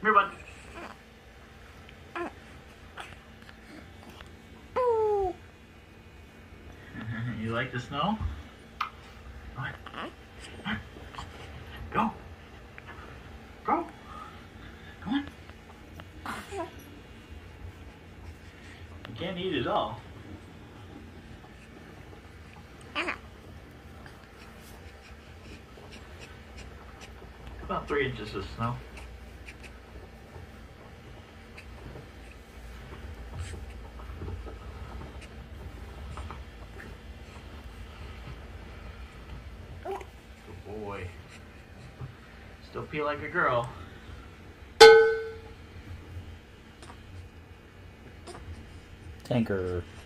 here, bud. You like the snow? Go on. Go. Go. Come on. You can't eat it all. About 3 inches of snow. Good boy. Still pee like a girl. Tanker.